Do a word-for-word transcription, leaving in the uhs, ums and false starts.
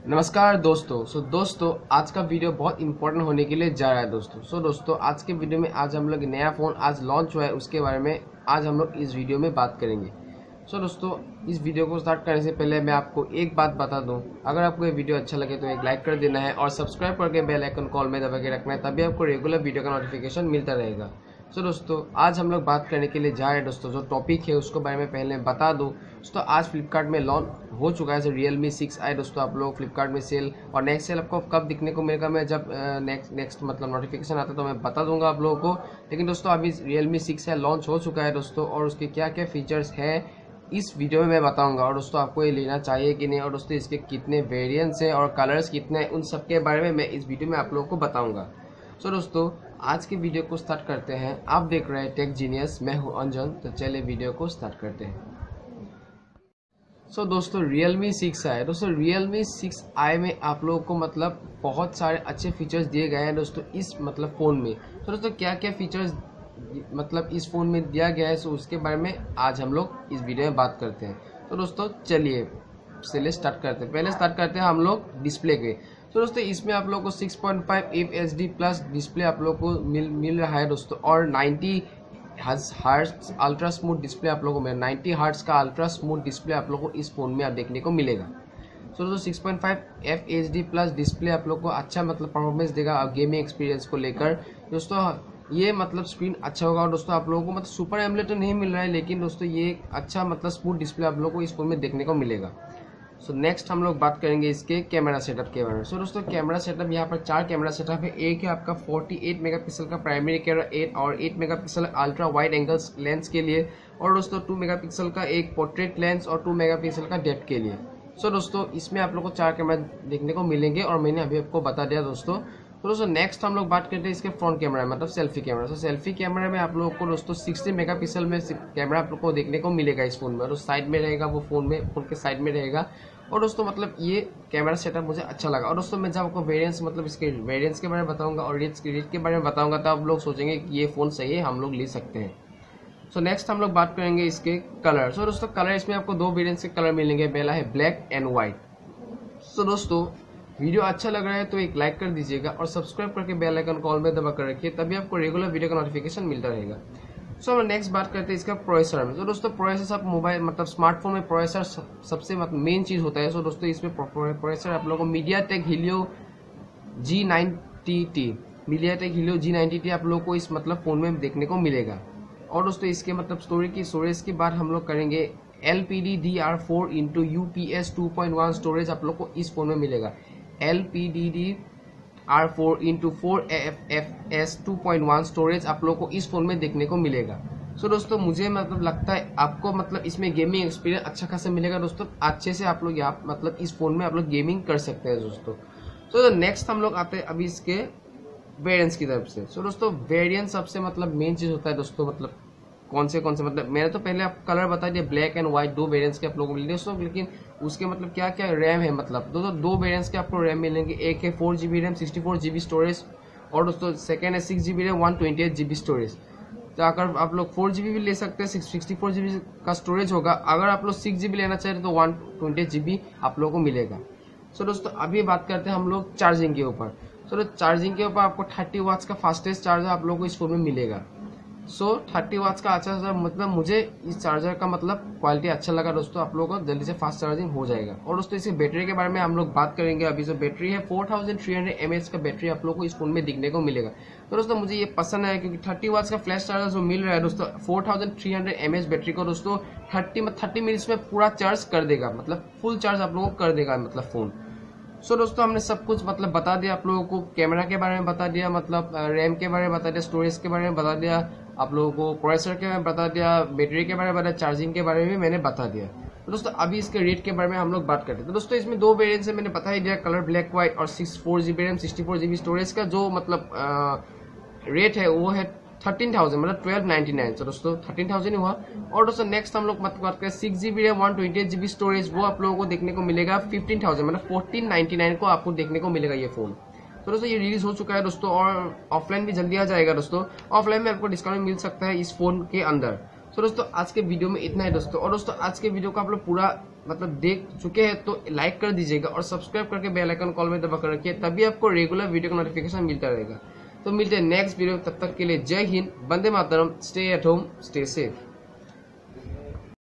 नमस्कार दोस्तों। सो दोस्तों आज का वीडियो बहुत इंपॉर्टेंट होने के लिए जा रहा है दोस्तों। सो दोस्तों आज के वीडियो में आज हम लोग नया फ़ोन आज लॉन्च हुआ है उसके बारे में आज हम लोग इस वीडियो में बात करेंगे। सो दोस्तों इस वीडियो को स्टार्ट करने से पहले मैं आपको एक बात बता दूं, अगर आपको ये वीडियो अच्छा लगे तो एक लाइक कर देना है और सब्सक्राइब करके बेल आइकन कॉल में दबा के रखना है, तभी आपको रेगुलर वीडियो का नोटिफिकेशन मिलता रहेगा। सो so, दोस्तों आज हम लोग बात करने के लिए जा रहे हैं दोस्तों, जो टॉपिक है उसको बारे में पहले बता दूं दोस्तों। आज फ्लिपकार्ट में लॉन्च हो चुका है रियलमी सिक्स आई दोस्तों। आप लोग फ्लिपकार्ट में सेल और नेक्स्ट सेल आपको कब दिखने को मिलेगा, मैं जब नेक्स्ट नेक्स्ट मतलब नोटिफिकेशन आता है तो मैं बता दूंगा आप लोगों को। लेकिन दोस्तों अभी रियलमी सिक्स आई लॉन्च हो चुका है दोस्तों, और उसके क्या क्या फीचर्स है इस वीडियो में मैं बताऊंगा। और दोस्तों आपको ये लेना चाहिए कि नहीं, और दोस्तों इसके कितने वेरिएंट्स हैं और कलर्स कितने हैं, उन सब के बारे में मैं इस वीडियो में आप लोगों को बताऊंगा। सो so, दोस्तों आज के वीडियो को स्टार्ट करते हैं। आप देख रहे हैं टेक जीनियस, मैं हूं अंजन। तो चलिए वीडियो को स्टार्ट करते हैं। सो so, दोस्तों रियलमी सिक्स आई दोस्तों रियलमी सिक्स आई में आप लोगों को मतलब बहुत सारे अच्छे फीचर्स दिए गए हैं दोस्तों इस मतलब फ़ोन में। तो दोस्तों क्या क्या फीचर्स मतलब इस फ़ोन में दिया गया है, सो उसके बारे में आज हम लोग इस वीडियो में बात करते हैं। तो दोस्तों चलिए चलिए स्टार्ट करते हैं। पहले स्टार्ट करते हैं हम लोग डिस्प्ले के। तो दोस्तों इसमें आप लोगों को six point five F H D plus display आप लोगों को मिल मिल रहा है दोस्तों, और ninety hertz ultra smooth display आप लोगों को मिलेगा। नाइन्टी हर्ट्ज का अल्ट्रा स्मूथ डिस्प्ले आप लोगों को इस फ़ोन में आप देखने को मिलेगा। तो दोस्तों six point five F H D plus display आप लोग को अच्छा मतलब परफॉर्मेंस देगा गेमिंग एक्सपीरियंस को लेकर दोस्तों। ये मतलब स्क्रीन अच्छा होगा, और दोस्तों आप लोगों को मतलब सुपर एमोलेड तो नहीं मिल रहा है, लेकिन दोस्तों ये अच्छा मतलब स्मूथ डिस्प्ले आप लोगों को इस फोन में देखने को मिलेगा। सो so, नेक्स्ट हम लोग बात करेंगे इसके कैमरा सेटअप के बारे में। सो so, दोस्तों कैमरा सेटअप यहाँ पर चार कैमरा सेटअप है। एक है आपका अड़तालीस मेगापिक्सल का प्राइमरी कैमरा एट और eight megapixel ultra wide angle lens के लिए, और दोस्तों टू मेगापिक्सल का एक पोर्ट्रेट लेंस और टू मेगापिक्सल का डेप्थ के लिए। सो so, दोस्तों इसमें आप लोग को चार कैमरा देखने को मिलेंगे, और मैंने अभी आपको बता दिया दोस्तों। तो दोस्तों नेक्स्ट हम लोग बात करते हैं इसके फ्रंट कैमरा मतलब सेल्फी कैमरा। तो सेल्फी कैमरा में आप लोगों को दोस्तों सिक्सटी मेगापिक्सल में कैमरा आप लोग को देखने को मिलेगा इस फोन में, और साइड में रहेगा वो फोन में फोन के साइड में रहेगा। और दोस्तों मतलब ये कैमरा सेटअप मुझे अच्छा लगा। और दोस्तों मैं जब आपको वेरिएंट्स मतलब इसके वेरिएंट्स के बारे में बताऊंगा और रेट्स के रेट के बारे में बताऊंगा, तब आप लोग सोचेंगे कि ये फ़ोन सही है, हम लोग ले सकते हैं। सो नेक्स्ट हम लोग बात करेंगे इसके कलर। सो दोस्तों कलर इसमें आपको दो वेरिएंट्स के कलर मिलेंगे, पहला है ब्लैक एंड व्हाइट। सो दोस्तों वीडियो अच्छा लग रहा है तो एक लाइक कर दीजिएगा और सब्सक्राइब करके बेल आइकन कॉल में दबा कर रखिए, तभी आपको रेगुलर वीडियो का नोटिफिकेशन मिलता रहेगा। सो हम नेक्स्ट बात करते हैं इसका प्रोसेसर में। तो दोस्तों प्रोसेसर सब मोबाइल मतलब स्मार्टफोन में प्रोसेसर सबसे मतलब मेन चीज़ होता है। सो दोस्तों इसमें प्रोसेसर आप लोगों को MediaTek Helio G ninety T MediaTek Helio G ninety T आप लोगों को इस मतलब फ़ोन में देखने को मिलेगा। और दोस्तों इसके मतलब स्टोरेज की स्टोरेज की बात हम लोग करेंगे। L P D D R four into U P S two point one storage आप लोग को इस फोन में मिलेगा। L P D D R four into four F F S two point one storage आप लोग को इस फोन में देखने को मिलेगा। सो so, दोस्तों मुझे मतलब लगता है आपको मतलब इसमें गेमिंग एक्सपीरियंस अच्छा खासा मिलेगा दोस्तों। अच्छे से आप लोग यहाँ मतलब इस फोन में आप लोग गेमिंग कर सकते हैं दोस्तों। सो so, नेक्स्ट हम लोग आते हैं अभी इसके वेरिएंट्स की तरफ से। सो so, दोस्तों वेरिएंट सबसे मतलब मेन चीज़ होता है दोस्तों, मतलब कौन से कौन से मतलब मैंने तो पहले आप कलर बता दिया, ब्लैक एंड व्हाइट दो वेरिएंट्स के आप लोगों को मिलेंगे दोस्तों। लेकिन उसके मतलब क्या क्या रैम है, मतलब दोस्तों दो वेरिएंट्स के आपको रैम मिलेंगे। एक है four G B RAM sixty four G B storage, और दोस्तों सेकेंड है six G B RAM one twenty eight G B storage. तो अगर आप लोग फोर जी बी भी ले सकते हैं, सिक्सटी फोर जी बी का स्टोरेज होगा। अगर आप लोग सिक्स जी बी लेना चाहते तो one twenty eight G B आप लोगों को मिलेगा। सो दोस्तों अभी बात करते हैं हम लोग चार्जिंग के ऊपर। सो चार्जिंग के ऊपर आपको थर्टी वाट्स का फास्टेस्ट चार्जर आप लोगों को इस फोन में मिलेगा। सो थर्टी वाट्स का अच्छा सा मतलब मुझे इस चार्जर का मतलब क्वालिटी अच्छा लगा दोस्तों। आप लोगों को जल्दी से फास्ट चार्जिंग हो जाएगा। और दोस्तों इसकी बैटरी के बारे में हम लोग बात करेंगे। अभी जो बैटरी है four thousand three hundred M H का बैटरी आप लोगों को इस फोन में दिखने को मिलेगा। तो दोस्तों मुझे ये पसंद है, क्योंकि थर्टी वाट्स का फ्लैश चार्जर जो मिल रहा है दोस्तों four thousand three hundred M H battery को दोस्तों थर्टी थर्टी मिनट्स में पूरा चार्ज कर देगा, मतलब फुल चार्ज आप लोगों को कर देगा मतलब फोन। सो so, दोस्तों हमने सब कुछ मतलब बता दिया आप लोगों को। कैमरा के बारे में बता दिया, मतलब रैम के बारे में बता दिया, स्टोरेज के बारे में बता दिया आप लोगों को, प्रोसेसर के बारे में बता दिया, बैटरी के बारे में बताया, चार्जिंग के बारे में मैंने बता दिया। तो दोस्तों अभी इसके रेट के बारे में हम लोग बात करते हैं। तो दोस्तों इसमें दो वेरिएंट से मैंने बता ही दिया, कलर ब्लैक व्हाइट और six four G B RAM sixty four G B storage का जो मतलब रेट है वो है थर्टीन थाउजेंड मतलब ट्वेल्व नाइन्टी नाइन। तो दोस्तों थर्टीन थाउजेंड हुआ। और दोस्तों नेक्स्ट हम लोग बात करते हैं six G B RAM one twenty eight G B storage, वो आप लोगों को देखने को मिलेगा फिफ्टीन थाउजेंड मतलब फोर्टीन नाइन्टी नाइन को आपको देखने को मिलेगा ये फोन। तो दोस्तों ये रिलीज हो चुका है दोस्तों, और ऑफलाइन भी जल्दी आ जाएगा दोस्तों। ऑफलाइन में आपको डिस्काउंट मिल सकता है इस फोन के अंदर। तो दोस्तों आज के वीडियो में इतना है दोस्तों। और दोस्तों आज के वीडियो को आप लोग पूरा मतलब देख चुके हैं तो लाइक कर दीजिएगा और सब्सक्राइब करके बेल आइकन कॉल में दबा कर रखिए, तभी आपको रेगुलर वीडियो का नोटिफिकेशन मिलता रहेगा। तो मिलते हैं नेक्स्ट वीडियो, तब तक के लिए जय हिंद, वंदे मातरम, stay at home, stay safe.